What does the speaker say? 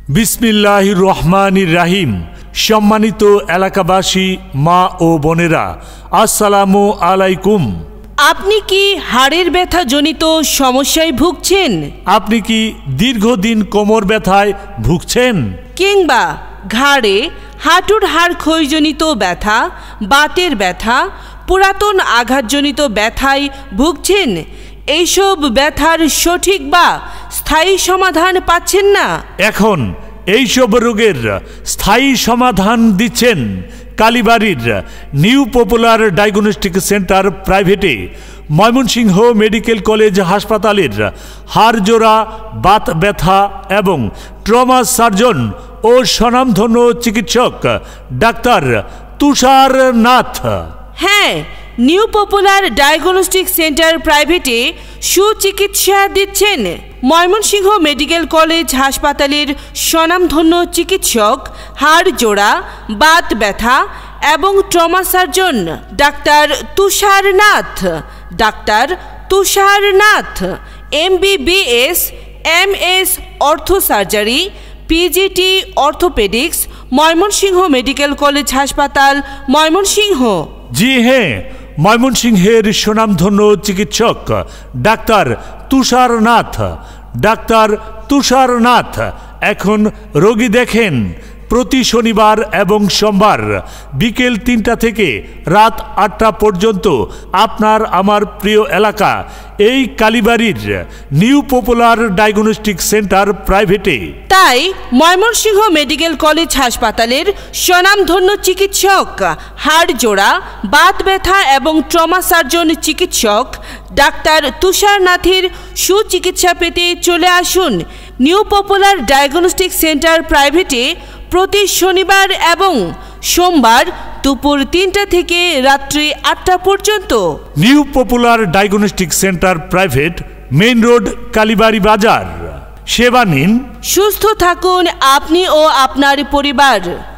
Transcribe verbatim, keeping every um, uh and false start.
বিসমিল্লাহির রহমানির রহিম। সম্মানিত এলাকাবাসী, মা ও বোনেরা, আসসালামু আলাইকুম। আপনি কি হাড়ের ব্যথা জনিত সমস্যায় ভুগছেন? আপনি কি দীর্ঘদিন কোমর ব্যথায় ভুগছেন? কিংবা ঘাড়ে হাঁটুর হাড় ক্ষয়জনিত ব্যথা, বাতের ব্যথা, পুরাতন আঘাতজনিত ব্যথায় ভুগছেন? এইসব ব্যথার সঠিক বা স্থায়ী সমাধান পাচ্ছেন না? এখন এইসব রোগের স্থায়ী সমাধান দিচ্ছেন কালীবাড়ির নিউ পপুলার ডায়াগনস্টিক সেন্টার প্রাইভেটে, ময়মনসিংহ মেডিকেল কলেজ হাসপাতালের হাড়জোড়া, বাত ব্যথা এবং ট্রমা সার্জন ও স্বনামধন্য চিকিৎসক ডাক্তার তুষার নাথ। হ্যাঁ, নিউ পপুলার ডায়াগনস্টিক সেন্টার প্রাইভেটে সুচিকিৎসা দিচ্ছেন ময়মনসিংহ মেডিকেল কলেজ হাসপাতালের স্বনামধন্য চিকিৎসক, হাড়জোড়া, বাত ব্যথা এবং trauma surgeon doctor Tushar Nath. Doctor Tushar Nath M B B S, M S ortho surgery, PGT orthopaedics, Mymensingh medical college হাসপাতাল, ময়মনসিংহ। জি হ্যাঁ, ময়মনসিংহের সুনামধন্য চিকিৎসক ডাক্তার তুষার নাথ। ডাক্তার তুষার নাথ এখন রোগী দেখেন প্রতি শনিবার এবং সোমবার বিকেল তিনটা থেকে রাত আটটা পর্যন্ত আপনার আমার প্রিয় এলাকা এই কালীবাড়ির নিউ পপুলার ডায়াগনস্টিক সেন্টার প্রাইভেটে। তাই ময়মনসিংহ মেডিকেল কলেজ হাসপাতালের স্বনামধন্য চিকিৎসক, হাড়জোড়া, বাত ব্যথা এবং ট্রমা সার্জন চিকিৎসক ডাক্তার তুষার নাথের সুচিকিৎসা পেতে চলে আসুন নিউ পপুলার ডায়াগনস্টিক সেন্টার প্রাইভেটে প্রতি শনিবার এবং সোমবার দুপুর তিনটা থেকে রাত্রি আটটা পর্যন্ত। New popular diagnostic centre private, main road, Kalibari বাজার। সেবা নিন, সুস্থ থাকুন আপনি ও আপনার পরিবার।